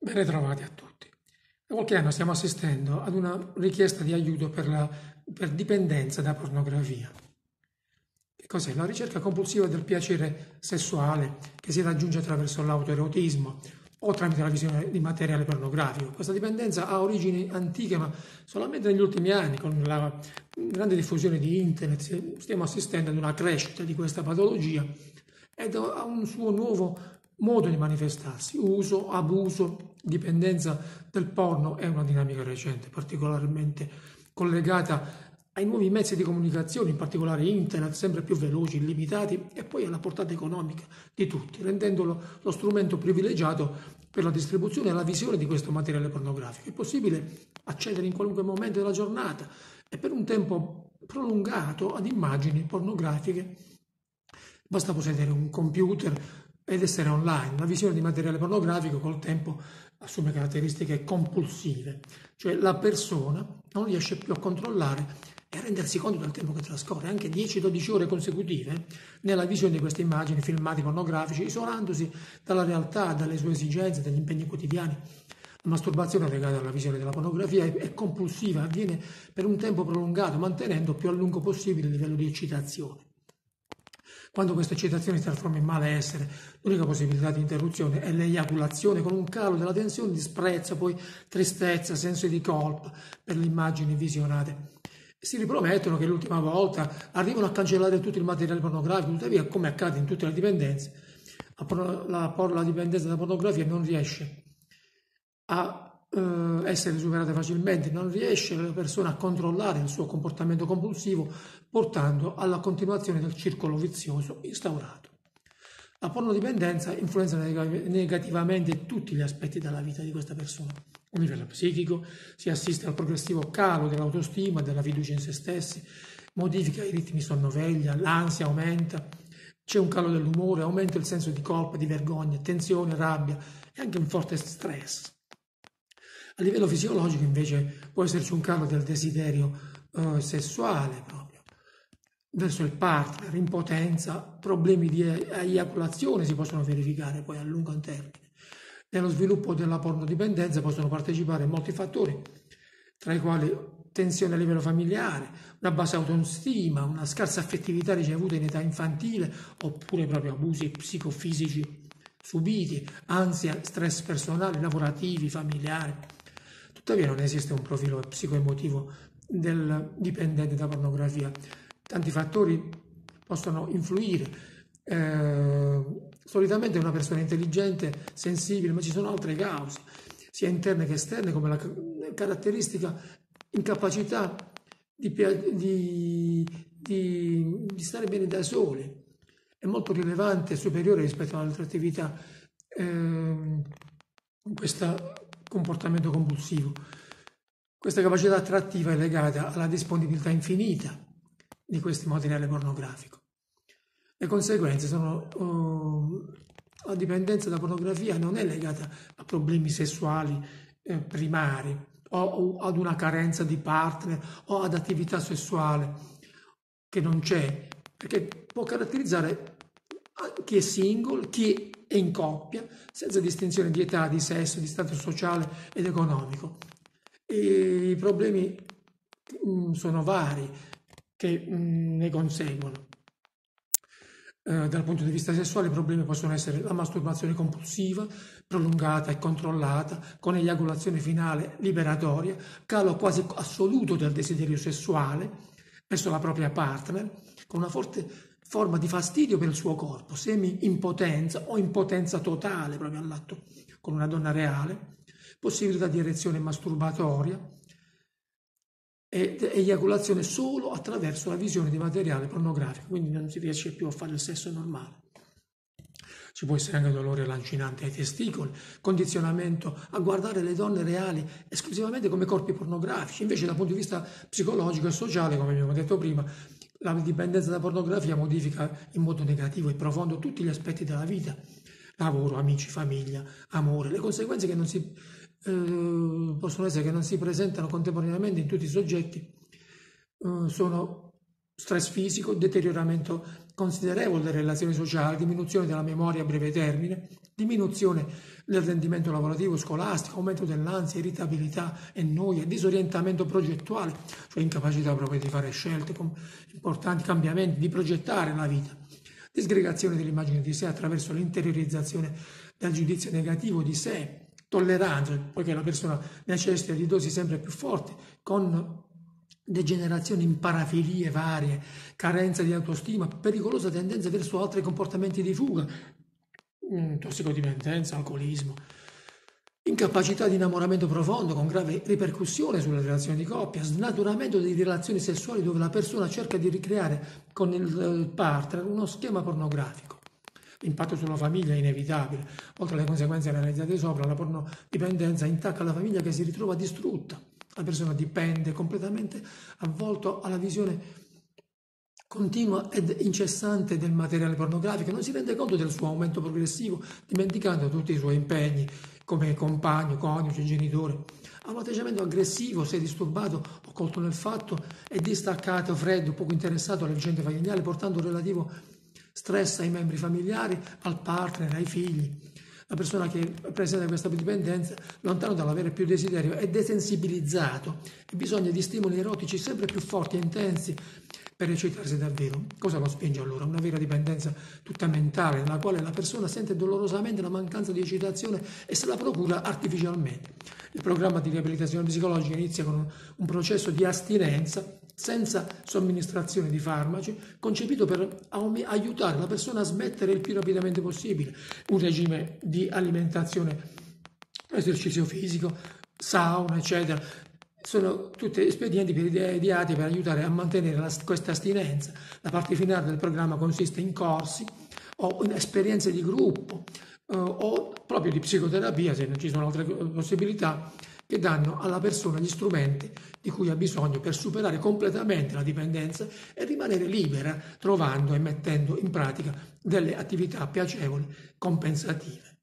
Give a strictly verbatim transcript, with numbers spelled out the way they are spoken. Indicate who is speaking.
Speaker 1: Ben ritrovati a tutti. Da qualche anno stiamo assistendo ad una richiesta di aiuto per la per dipendenza da pornografia. Che cos'è? La ricerca compulsiva del piacere sessuale che si raggiunge attraverso l'autoerotismo o tramite la visione di materiale pornografico. Questa dipendenza ha origini antiche, ma solamente negli ultimi anni, con la grande diffusione di internet, stiamo assistendo ad una crescita di questa patologia ed a un suo nuovo modo di manifestarsi. Uso, abuso, dipendenza del porno è una dinamica recente, particolarmente collegata ai nuovi mezzi di comunicazione, in particolare internet, sempre più veloci, illimitati e poi alla portata economica di tutti, rendendolo lo strumento privilegiato per la distribuzione e la visione di questo materiale pornografico. È possibile accedere in qualunque momento della giornata e per un tempo prolungato ad immagini pornografiche. Basta possedere un computer ed essere online. La visione di materiale pornografico col tempo assume caratteristiche compulsive, cioè la persona non riesce più a controllare e a rendersi conto del tempo che trascorre, anche dieci dodici ore consecutive, nella visione di queste immagini, filmati pornografici, isolandosi dalla realtà, dalle sue esigenze, dagli impegni quotidiani. La masturbazione legata alla visione della pornografia è compulsiva, avviene per un tempo prolungato, mantenendo più a lungo possibile il livello di eccitazione. Quando questa eccitazione si trasforma in malessere, l'unica possibilità di interruzione è l'eiaculazione con un calo della tensione, disprezzo, poi tristezza, senso di colpa per le immagini visionate. Si ripromettono che l'ultima volta arrivano a cancellare tutto il materiale pornografico, tuttavia, come accade in tutte le dipendenze, la, la, la dipendenza da pornografia non riesce a eh, essere superata facilmente, non riesce la persona a controllare il suo comportamento compulsivo, portando alla continuazione del circolo vizioso instaurato. La pornodipendenza influenza negativamente tutti gli aspetti della vita di questa persona. A livello psichico si assiste al progressivo calo dell'autostima, della fiducia in se stessi, modifica i ritmi sonno-veglia, l'ansia aumenta, c'è un calo dell'umore, aumenta il senso di colpa, di vergogna, tensione, rabbia e anche un forte stress. A livello fisiologico invece può esserci un calo del desiderio eh, sessuale proprio verso il partner, impotenza, problemi di eiaculazione si possono verificare poi a lungo termine. Nello sviluppo della pornodipendenza possono partecipare molti fattori, tra i quali tensione a livello familiare, una bassa autostima, una scarsa affettività ricevuta in età infantile oppure proprio abusi psicofisici subiti, ansia, stress personali, lavorativi, familiari. Tuttavia non esiste un profilo psicoemotivo del dipendente da pornografia. Tanti fattori possono influire. Eh, solitamente è una persona intelligente, sensibile, ma ci sono altre cause, sia interne che esterne, come la caratteristica incapacità di, di, di, di stare bene da soli. È molto rilevante e superiore rispetto alle altre attività eh, questo comportamento compulsivo. Questa capacità attrattiva è legata alla disponibilità infinita di questo materiale pornografico. Le conseguenze sono uh, la dipendenza da pornografia non è legata a problemi sessuali eh, primari o, o ad una carenza di partner o ad attività sessuale che non c'è, perché può caratterizzare chi è single, chi è in coppia, senza distinzione di età, di sesso, di stato sociale ed economico. E i problemi mh, sono vari che mh, ne conseguono. Eh, dal punto di vista sessuale i problemi possono essere la masturbazione compulsiva, prolungata e controllata, con eiaculazione finale liberatoria, calo quasi assoluto del desiderio sessuale verso la propria partner, con una forte forma di fastidio per il suo corpo, semi-impotenza o impotenza totale proprio all'atto con una donna reale, possibilità di erezione masturbatoria ed eiaculazione solo attraverso la visione di materiale pornografico, quindi non si riesce più a fare il sesso normale. Ci può essere anche dolore lancinante ai testicoli, condizionamento a guardare le donne reali esclusivamente come corpi pornografici. Invece dal punto di vista psicologico e sociale, come abbiamo detto prima, la dipendenza da pornografia modifica in modo negativo e profondo tutti gli aspetti della vita, lavoro, amici, famiglia, amore. Le conseguenze che non si, eh, possono essere che non si presentano contemporaneamente in tutti i soggetti eh, sono stress fisico, deterioramento considerevole delle relazioni sociali, diminuzione della memoria a breve termine, diminuzione del rendimento lavorativo scolastico, aumento dell'ansia, irritabilità e noia, disorientamento progettuale, cioè incapacità proprio di fare scelte importanti, cambiamenti, di progettare la vita, disgregazione dell'immagine di sé attraverso l'interiorizzazione del giudizio negativo di sé, tolleranza, poiché la persona necessita di dosi sempre più forti, con degenerazioni in parafilie varie, carenza di autostima, pericolosa tendenza verso altri comportamenti di fuga, tossicodipendenza, alcolismo, incapacità di innamoramento profondo con grave ripercussione sulle relazioni di coppia, snaturamento di relazioni sessuali dove la persona cerca di ricreare con il partner uno schema pornografico. L'impatto sulla famiglia è inevitabile. Oltre alle conseguenze analizzate sopra, la pornodipendenza intacca la famiglia che si ritrova distrutta. La persona dipende completamente, avvolto alla visione continua ed incessante del materiale pornografico, non si rende conto del suo aumento progressivo, dimenticando tutti i suoi impegni come compagno, coniuge, genitore. Ha un atteggiamento aggressivo, se disturbato o colto nel fatto, è distaccato, freddo, poco interessato alle vicende familiari, portando un relativo stress ai membri familiari, al partner, ai figli. La persona che presenta questa dipendenza, lontano dall'avere più desiderio, è desensibilizzato e bisogna di stimoli erotici sempre più forti e intensi per eccitarsi davvero. Cosa lo spinge allora? Una vera dipendenza tutta mentale, nella quale la persona sente dolorosamente la mancanza di eccitazione e se la procura artificialmente. Il programma di riabilitazione psicologica inizia con un, un processo di astinenza senza somministrazione di farmaci, concepito per aiutare la persona a smettere il più rapidamente possibile. Un regime di alimentazione, esercizio fisico, sauna, eccetera. Sono tutti espedienti per ideati per aiutare a mantenere la, questa astinenza. La parte finale del programma consiste in corsi o in esperienze di gruppo eh, o proprio di psicoterapia, se non ci sono altre possibilità, che danno alla persona gli strumenti di cui ha bisogno per superare completamente la dipendenza e rimanere libera, trovando e mettendo in pratica delle attività piacevoli, compensative.